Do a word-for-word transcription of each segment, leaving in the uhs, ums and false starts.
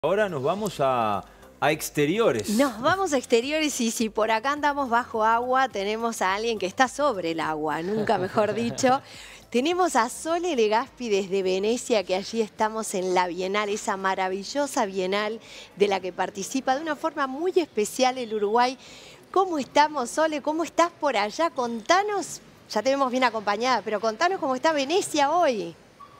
Ahora nos vamos a, a exteriores. Nos vamos a exteriores y si por acá andamos bajo agua, tenemos a alguien que está sobre el agua, nunca mejor dicho. Tenemos a Sole Legaspi desde Venecia, que allí estamos en la Bienal, esa maravillosa Bienal de la que participa de una forma muy especial el Uruguay. ¿Cómo estamos, Sole? ¿Cómo estás por allá? Contanos, ya te vemos bien acompañada, pero contanos cómo está Venecia hoy.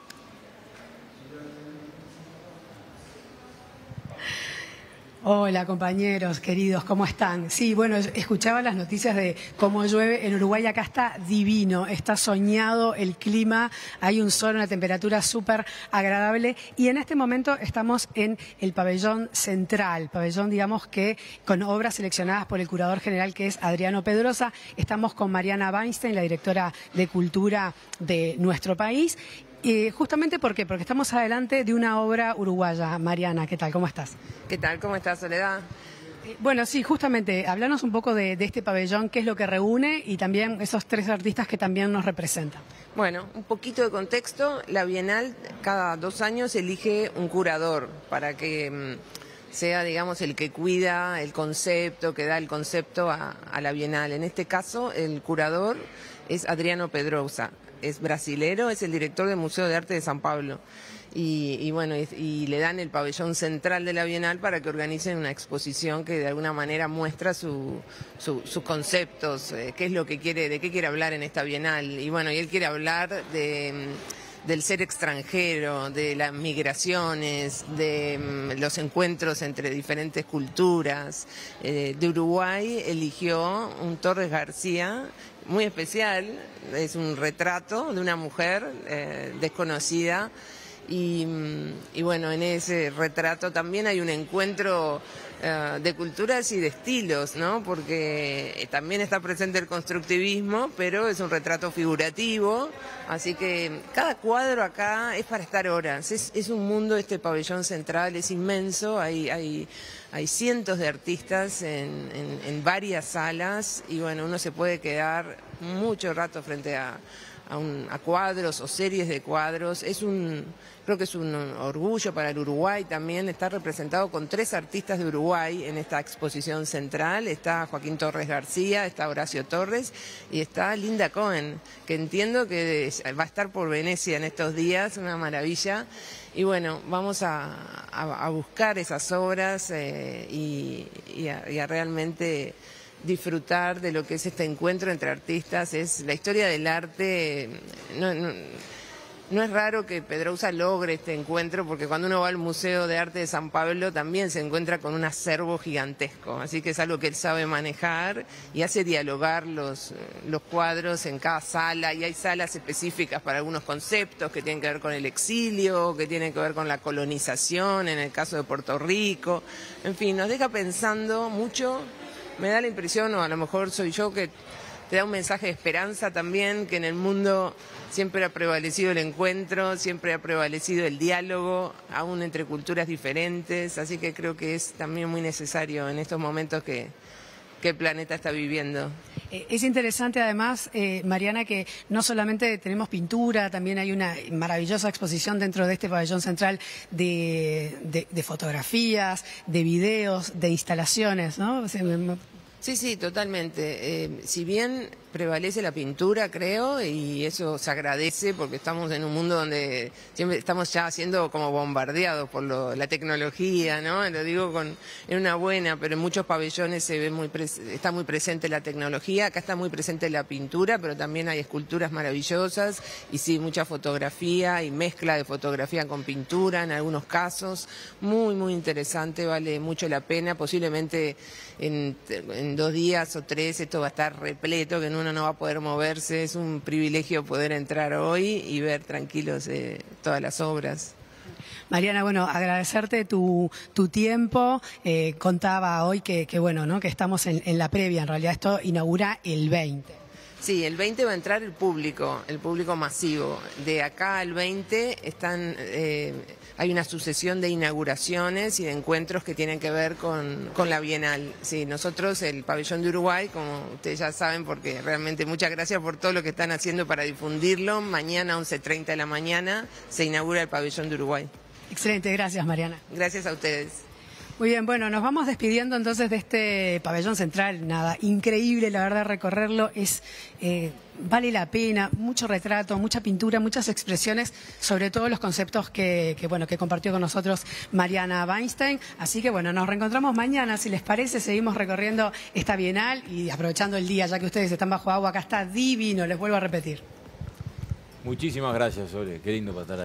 Hola compañeros, queridos, ¿cómo están? Sí, bueno, escuchaba las noticias de cómo llueve en Uruguay. Acá está divino, está soñado el clima, hay un sol, una temperatura súper agradable y en este momento estamos en el pabellón central, pabellón digamos que con obras seleccionadas por el curador general que es Adriano Pedrosa. Estamos con Mariana Weinstein, la directora de Cultura de nuestro país. Eh, justamente ¿por qué? Porque estamos adelante de una obra uruguaya. Mariana, ¿qué tal? ¿Cómo estás? ¿Qué tal? ¿Cómo estás, Soledad? Eh, bueno, sí, justamente, hablanos un poco de, de este pabellón, qué es lo que reúne y también esos tres artistas que también nos representan. Bueno, un poquito de contexto. La Bienal cada dos años elige un curador para que mmm, sea, digamos, el que cuida el concepto, que da el concepto a, a la Bienal. En este caso, el curador es Adriano Pedrosa. Es brasilero, es el director del Museo de Arte de San Pablo. Y, y bueno, y, y le dan el pabellón central de la Bienal para que organicen una exposición que de alguna manera muestra su, su, sus conceptos, eh, qué es lo que quiere, de qué quiere hablar en esta Bienal. Y bueno, y él quiere hablar de, del ser extranjero, de las migraciones, de um, los encuentros entre diferentes culturas. Eh, de Uruguay eligió un Torres García muy especial, es un retrato de una mujer eh, desconocida y, y bueno, en ese retrato también hay un encuentro eh, de culturas y de estilos, ¿no? Porque también está presente el constructivismo, pero es un retrato figurativo, así que cada cuadro acá es para estar horas, es, es un mundo, este pabellón central es inmenso, hay... hay Hay cientos de artistas en, en, en varias salas y bueno, uno se puede quedar mucho rato frente a, a, un, a cuadros o series de cuadros. Es un, creo que es un orgullo para el Uruguay también estar representado con tres artistas de Uruguay en esta exposición central. Está Joaquín Torres García, está Horacio Torres y está Linda Cohen, que entiendo que va a estar por Venecia en estos días, una maravilla. Y bueno, vamos a, a, a buscar esas obras eh, y, y, a, y a realmente disfrutar de lo que es este encuentro entre artistas. Es la historia del arte. No, no, no es raro que Pedrosa logre este encuentro, porque cuando uno va al Museo de Arte de San Pablo también se encuentra con un acervo gigantesco, así que es algo que él sabe manejar y hace dialogar los, los cuadros en cada sala, y hay salas específicas para algunos conceptos que tienen que ver con el exilio, que tienen que ver con la colonización, en el caso de Puerto Rico, en fin, nos deja pensando mucho. Me da la impresión, o a lo mejor soy yo, que te da un mensaje de esperanza también, que en el mundo siempre ha prevalecido el encuentro, siempre ha prevalecido el diálogo, aún entre culturas diferentes, así que creo que es también muy necesario en estos momentos que, que el planeta está viviendo. Es interesante además, eh, Mariana, que no solamente tenemos pintura, también hay una maravillosa exposición dentro de este pabellón central de, de, de fotografías, de videos, de instalaciones, ¿no? Sí, sí, totalmente. Eh, si bien prevalece la pintura, creo, y eso se agradece porque estamos en un mundo donde siempre estamos ya siendo como bombardeados por lo, la tecnología, ¿no? Lo digo con, en una buena, pero en muchos pabellones se ve muy está muy presente la tecnología. Acá está muy presente la pintura, pero también hay esculturas maravillosas y sí, mucha fotografía y mezcla de fotografía con pintura en algunos casos. Muy, muy interesante, vale mucho la pena. Posiblemente en, en dos días o tres esto va a estar repleto, que uno no va a poder moverse. Es un privilegio poder entrar hoy y ver tranquilos eh, todas las obras. Mariana, bueno, agradecerte tu, tu tiempo. Eh, contaba hoy que, que bueno, ¿no? Que estamos en, en la previa. En realidad esto inaugura el veinte. Sí, el veinte va a entrar el público, el público masivo. De acá al veinte están, eh, hay una sucesión de inauguraciones y de encuentros que tienen que ver con, con la Bienal. Sí, nosotros, el Pabellón de Uruguay, como ustedes ya saben, porque realmente muchas gracias por todo lo que están haciendo para difundirlo. Mañana, once treinta de la mañana, se inaugura el Pabellón de Uruguay. Excelente, gracias Mariana. Gracias a ustedes. Muy bien, bueno, nos vamos despidiendo entonces de este pabellón central. Nada, increíble, la verdad, recorrerlo. Es eh, vale la pena, mucho retrato, mucha pintura, muchas expresiones, sobre todo los conceptos que, que, bueno, que compartió con nosotros Mariana Weinstein. Así que, bueno, nos reencontramos mañana, si les parece, seguimos recorriendo esta Bienal y aprovechando el día, ya que ustedes están bajo agua. Acá está divino, les vuelvo a repetir. Muchísimas gracias, Sole. Qué lindo para estar ahí.